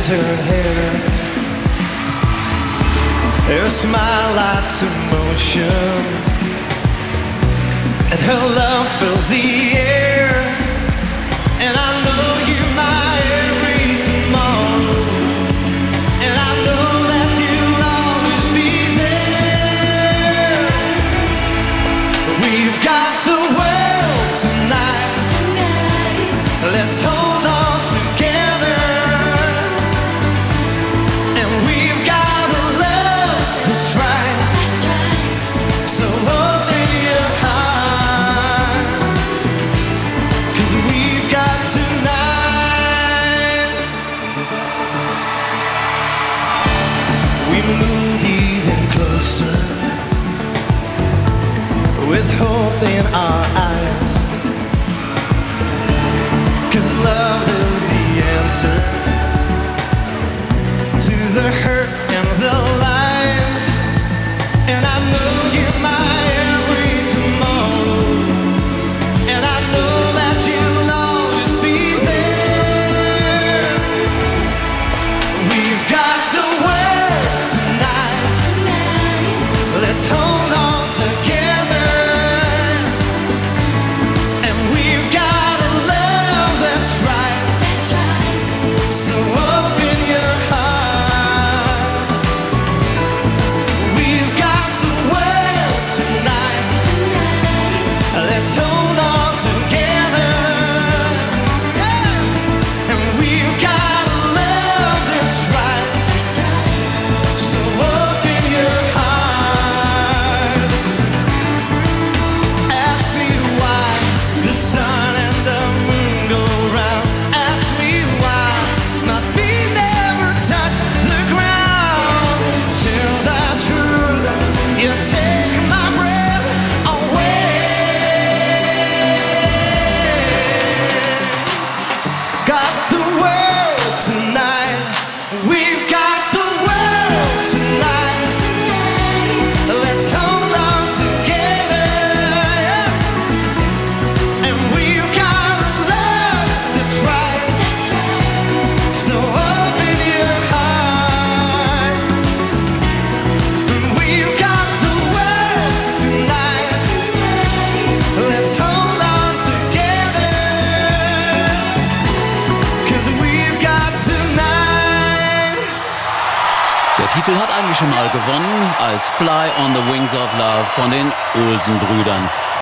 is her hair. Her smile lights emotion, and her love fills the air. And I know you're my every tomorrow, and I know that you'll always be there. We've got the world tonight. Let's hold on together, and we've got a love that's right. So open your heart, 'cause we've got tonight. We move even closer with hope in our eyes, 'cause love is the answer to the hurt and the lies. And I know you're my every tomorrow, and I know that you'll always be there. We've got the world tonight. Let's hold on together, and we've got a love that's right. So open your heart. We've got the world tonight. Let's hold on together, and we've got a love that's right. So open your heart. Ask me why the sun and the moon go round. Ask me why my feet never touch the ground. Tell the truth, you take my breath away. Got the world tonight. We've got the world tonight. Let's hold on together, and we've got a love that's right. So open your heart. We've got the world tonight. Let's hold on together, 'cause we've got tonight. Der Titel hat eigentlich schon mal gewonnen als Fly on the Wings of Love von den Olsen-Brüdern.